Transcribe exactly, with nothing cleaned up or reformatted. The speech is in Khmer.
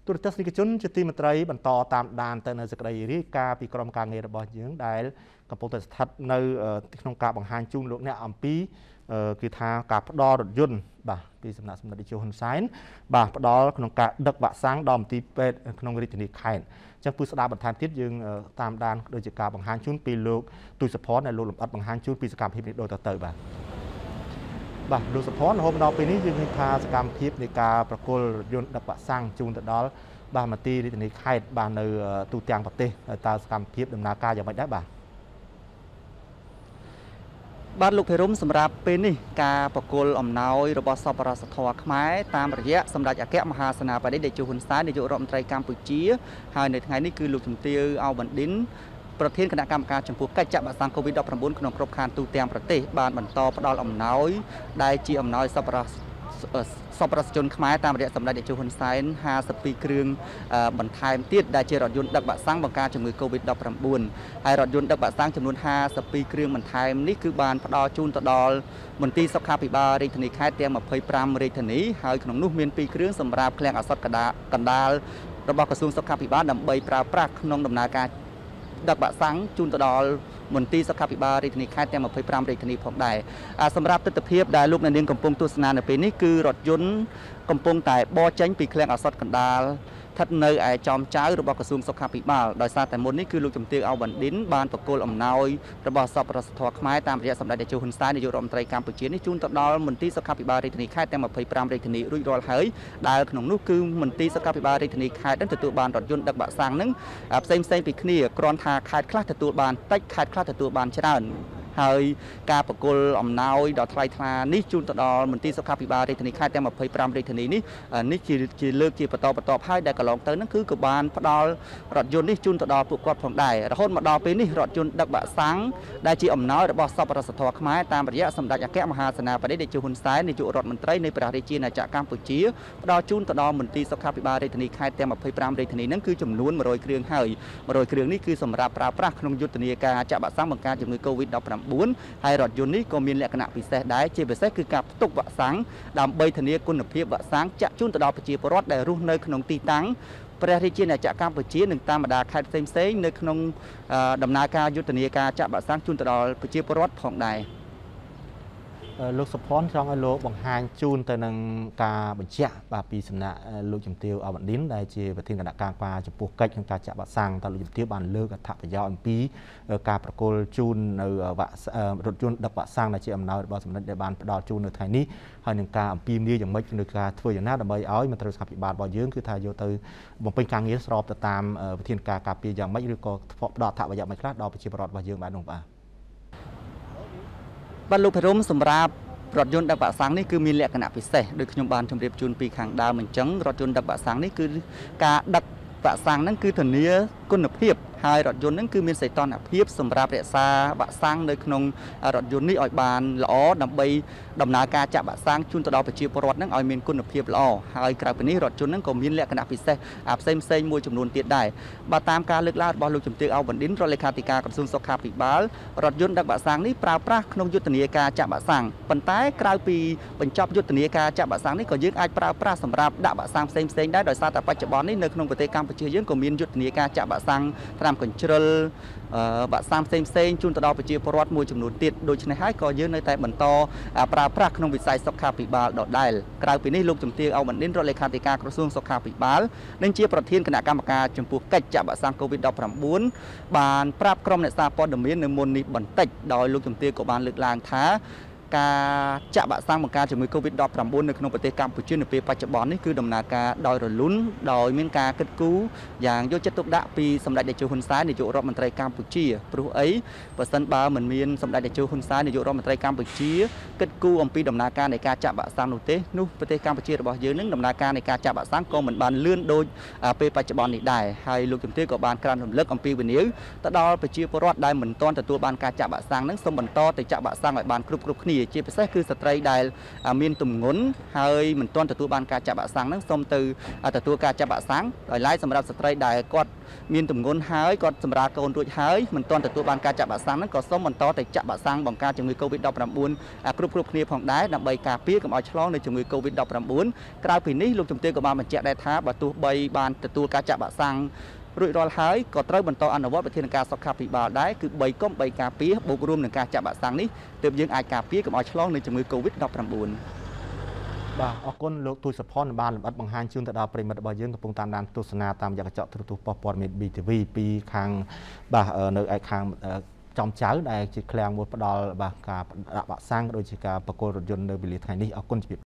ទូរទស្សនិកជនជាទីមេត្រីបន្តតាមដានទៅនៅសេចក្តីរាយការណ៍ពីក្រុមការងាររបស់យើងដែលកំពុងតែស្ថិតនៅក្នុងការបង្ហាញជូនលោកអ្នកអំពីគឺថាការផ្ដល់រថយន្តបាទពីសំណាក់សម្ដេចតេជោហ៊ុនសែនបាទផ្ដល់ក្នុងការដឹកវ៉ាក់សាំងដល់មន្ទីរពេទ្យក្នុងរាជធានីខេត្តអញ្ចឹងពូស្ដាប់បន្ថែមទៀតយើងតាមដានដូចជាការបង្ហាញជូនពីលោកទូចសុផនដែលលោកលំអិតបង្ហាញជូនពីសកម្មភាពនេះដូចតទៅបាទបាទលោកសុផនរហូតដល់ពេលនេះយើងឃើញថាសកម្មភាពនៃការប្រគល់រថយន្តដឹកវ៉ាក់សាំងជូនទៅដល់បាទមន្ទីររាជធានីខេត្តបាទនៅទូទាំងប្រទេសតើសកម្មភាពដំណើរការយ៉ាងម៉េចដែរបាទបាទលោកភិរមសម្រាប់ពេលនេះការប្រគល់អំណោយរបស់សប្បុរសធម៌ខ្មែរតាមរយៈសម្ដេចអគ្គមហាសេនាបតីតេជោហ៊ុនសែននាយករដ្ឋមន្ត្រីកម្ពុជាហើយនៅថ្ងៃនេះគឺលោកជំទាវ អោបបណ្ឌិនប្រធានគណៈកម្មការចំពោះកិច្ចចាក់វ៉ាក់សាំង កូវីដ ដប់ប្រាំបួន ក្នុងគ្រប់ខណ្ឌទូទាំងប្រទេសបានបន្តផ្ដល់អំណោយដែលជាអំណោយសប្បុរសសប្បុរសជនខ្មែរតាមរយៈសម្ដេចតេជោហ៊ុនសែនห้าสิบពីរគ្រឿងបន្ថែមទៀតដែលជារថយន្តដឹកវ៉ាក់សាំងបង្ការជំងឺ កូវីដ ដប់ប្រាំបួន ហើយរថយន្តដឹកវ៉ាក់សាំងចំនួនห้าสิบពីរគ្រឿងបន្ថែមនេះគឺបានផ្ដល់ជូនទៅដល់មន្ទីរសុខាភិបាលរាជធានីខេត្តទាំងยี่สิบห้าរាជធានីហើយក្នុងនោះមានពីរគ្រឿងសម្រាប់ឃ្លាំងឱសថកណ្ដាលរបស់ក្រសួងសុខាភិបាលដើម្បីប្រើប្រាស់ក្នុងដំណើរការដឹកវ៉ាក់សាំងជូនទៅដល់មន្ទីរសុខាភិបាលរាជធានីខេត្តទាំងยี่สิบห้าរាជធានីផងដែរសម្រាប់ទិដ្ឋភាពដែលលោកអ្នកនាងកំពុងទស្សនានៅពេលនេះគឺរថយន្តកំពុងតែបរចេញពីឃ្លាំងឱសថកណ្ដាលស្ថិតនៅឯចំចៅរបស់ក្រសួងសុខាភិបាលដោយសារតែមុននេះគឺលោកជំទាវ អោបបណ្ឌិនបានប្រគល់អំណោយរបស់សប្បុរសធម៌ខ្មែរតាមរយៈសម្ដេចតេជោហ៊ុនសែននាយករដ្ឋមន្ត្រីកម្ពុជានេះជូនទៅដល់មន្ទីរសុខាភិបាលរាជធានីខេត្តទាំងยี่สิบห้าរាជធានីរួចរាល់ហើយដែលក្នុងនោះគឺមន្ទីរសុខាភិបាលរាជធានីខេត្តនឹងទទួលបានរថយន្តដឹកវ៉ាក់សាំងនឹងផ្សេងផ្សេងពីគ្នាគ្រាន់ថាខេត្តខ្លះទទួលបានតិចខេត្តខ្លះទទួលបានច្រើនហើយការប្រគល់អំណោយដល់ថ្លៃថ្លានេះជូនទៅដល់មន្ទីរសុខាភិបាលរាជធានីខេត្តទាំងยี่สิบห้าរាជធានីនេះនេះជាជាលើកជាបន្តបន្តហើយដែលកន្លងទៅហ្នឹងគឺក៏បានផ្ដល់រថយន្តនេះជូនទៅដល់ពួកគាត់ផងដែររហូតមកដល់ពេលនេះរថយន្តដឹកវ៉ាក់សាំងដែលជាអំណោយរបស់សប្បុរសធម៌ខ្មែរតាមរយៈសម្ដេចអគ្គមហាសេនាបតីតេជោហ៊ុនសែននាយករដ្ឋមន្ត្រីនៃព្រះរាជាណាចក្រកម្ពុជាផ្ដល់ជូនទៅដល់មន្ទីរសុខាភិបាលរាជធានីខេត្តទាំងยี่สิบห้าរាជធានីហ្នឹងគឺចំនួនmột trămគ្រឿងហើយmột trămគ្រឿងនេះគឺសម្រាប់ប្រើប្រាស់ក្នុងយុទ្ធនាការចាក់វ៉ាក់សាំងបង្ការជំងឺ កូវីដ ដប់ប្រាំបួន ហើយរថយន្តនេះក៏មានលក្ខណៈពិសេសដែរជាពិសេសគឺការផ្ទុកវ៉ាក់សាំងដើម្បីធានាគុណភាពវ៉ាក់សាំងចាក់ជូនទៅដល់ប្រជាពលរដ្ឋដែលរស់នៅក្នុងទីតាំងព្រះរាជាណាចក្រកម្ពុជានិងតាមបណ្ដាខេត្តផ្សេងៗនៅក្នុងដំណើរការយុទ្ធនាការចាក់វ៉ាក់សាំងជូនទៅដល់ប្រជាពលរដ្ឋផងដែរលោកសុផនចង់ឲ្យលោកបង្ហាញជូនទៅនឹងការបញ្ជាក់បាទពីសំណាក់លោកជំទាវ អោបបណ្ឌិនដែលជាប្រធានគណៈកម្មការចំពោះកិច្ចក្នុងការចាក់វ៉ាក់សាំងតើលោកជំទាវបានលើកអត្ថប្រយោជន៍អំពីការប្រគល់ជូននៅវ៉ាក់រថយន្តដឹកវ៉ាក់សាំងដែលជាអំណោយរបស់សម្ដេចដែលបានផ្ដល់ជូននៅថ្ងៃនេះហើយនឹងការអំពីមនីយ៉ាងម៉េចនៅការធ្វើយ៉ាងណាដើម្បីឲ្យមន្ត្រីសុខាភិបាលរបស់យើងគឺថាយកទៅបំពេញការងារស្របទៅតាមវិធានការការពារយ៉ាងម៉េចឬក៏ផ្ដល់អត្ថប្រយោជន៍មិនខ្លះដល់ប្រជាពលរដ្ឋរបស់យើងបាទនោះបាទបាទលោកភិរមសម្រាប់រថយន្តដឹកវ៉ាក់សាំងនេះគឺមានលក្ខណៈពិសេសដូចខ្ញុំបានជម្រាបជូនពីខាងដើមអញ្ចឹងរថយន្តដឹកវ៉ាក់សាំងនេះគឺការដឹកវ៉ាក់សាំងហ្នឹងគឺធានាគុណភាពហើយរថយន្តហ្នឹងគឺមានសីតុណ្ហភាពសម្រាប់រក្សាវ៉ាក់សាំងនៅក្នុងរថយន្តនេះឲ្យបានល្អដើម្បីដំណើរការចាក់វ៉ាក់សាំងជូនទៅដល់ប្រជាពលរដ្ឋហ្នឹងឲ្យមានគុណភាពល្អហើយក្រៅពីនេះរថយន្តហ្នឹងក៏មានលក្ខណៈពិសេសផ្សេងផ្សេងមួយចំនួនទៀតដែរបើតាមការលើកឡើងរបស់លោកជំទាវ អោបបណ្ឌិនរដ្ឋលេខាធិការក្រសួងសុខាភិបាលរថយន្តដឹកវ៉ាក់សាំងនេះប្រើប្រាស់ក្នុងយុទ្ធនាការចាក់វ៉ាក់សាំងប៉ុន្តែក្រៅពីបញ្ចប់យុទ្ធនាការចាក់វ៉ាក់សាំងនេះក៏យើងអាចប្រើប្រាស់សម្រាប់ដាក់វ៉ាក់សាំងផ្សេងផ្សេងដែរដោយសារតែបច្ចុប្បន្ននេះនៅក្នុងប្រទេសកម្ពុជាយើងក៏មានយុទ្ធនាការចាក់វ៉ាក់សាំងថ្នាំកញ្ជ្រឹលវ៉ាក់សាំងផ្សេងផ្សេងជូនទៅដល់ប្រជាពលរដ្ឋមួយចំនួនទៀតដូច្នេះហើយក៏យើងនៅតែបន្តប្រើប្រាស់ក្នុងវិស័យសុខាភិបាលដដែលក្រៅពីនេះលោកជំទាវ អោបបណ្ឌិនរដ្ឋលេខាធិការក្រសួងសុខាភិបាលនិងជាប្រធានគណៈកម្មការចំពោះកិច្ចចាក់វ៉ាក់សាំង កូវីដ ដប់ប្រាំបួន បានប្រាប់ក្រុមអ្នកសារព័ត៌មាននៅមុននេះបន្តិចដោយលោកជំទាវក៏បានលើកឡើងថាការចាក់វ៉ាក់សាំងបង្ការជំងឺ កូវីដ ដប់ប្រាំបួន នៅក្នុងប្រទេសកម្ពុជានៅពេលបច្ចុប្បន្ននេះគឺដំណើរការដោយរលូនដោយមានការគិតគូរយ៉ាងយកចិត្តទុកដាក់ពីសម្ដេចតេជោហ៊ុនសែននាយករដ្ឋមន្ត្រីកម្ពុជាព្រោះអីបើសិនបើមិនមានសម្ដេចតេជោហ៊ុនសែននាយករដ្ឋមន្ត្រីកម្ពុជាគិតគូរអំពីដំណើរការនៃការចាក់វ៉ាក់សាំងនោះទេនោះប្រទេសកម្ពុជារបស់យើងនឹងដំណើរការនៃការចាក់វ៉ាក់សាំងក៏មិនបានលឿនដូចពេលបច្ចុប្បន្ននេះដែរហើយលោកជំទាវក៏បានក្រានរំលឹកអំពីវិនិយោគទៅដល់ប្រជាពលរដ្ឋដែលមិនទាន់ទទួលបានការចាក់វ៉ាក់សាំងនឹងសូមបន្តទៅចាក់វ៉ាក់សាំងឲ្យបានគ្រប់គ្រប់គ្នាជាពិសេសគឺស្ត្រីដែលមានទម្ងន់ហើយមិនទាន់ទទួលបានការចាក់វ៉ាក់សាំងហ្នឹងសូមទៅទទួលការចាក់វ៉ាក់សាំងដោយឡែកសម្រាប់ស្ត្រីដែលគាត់មានទម្ងន់ហើយគាត់សម្រាលកូនរួចហើយមិនទាន់ទទួលបានការចាក់វ៉ាក់សាំងហ្នឹងក៏សូមបន្តទៅចាក់វ៉ាក់សាំងបង្ការជំងឺ Covid ដប់ប្រាំបួន គ្រប់គ្រប់គ្នាផងដែរដើម្បីការពារកុំឲ្យឆ្លងនៅជំងឺ Covid ដប់ប្រាំបួន ក្រៅពីនេះលោកជំទាវក៏បានបញ្ជាក់ដែរថាបើទោះបីបានទទួលការចាក់វ៉ាក់សាំងរួចរាល់ហើយក៏ត្រូវបន្តអនុវត្តវិធានការសុខាភិបាលដែរគឺបីកុំបីការពារបូករួមនឹងការចាក់វ៉ាក់សាំងនេះទើបយើងអាចការពារកុំឲ្យឆ្លងនៅជំងឺ Covid ដប់ប្រាំបួនបាទអរគុណលោកទូចសុផនបានលម្អិតបង្ហាញជូនទៅដល់ប្រិមិត្តរបស់យើងកំពុងតាមដានទស្សនាតាមរយៈកញ្ចក់ទូរទស្សន៍ប៉ុស្តិ៍ព័ត៌មាន ប៊ី ទី វី ពីខាងបាទនៅឯខាងចំចៅដែលជាឃ្លាំងមួយផ្ដល់បាទការដាក់វ៉ាក់សាំងដូចជាការប្រគល់រថយន្តនៅវេលាថ្ងៃនេះអរគុណ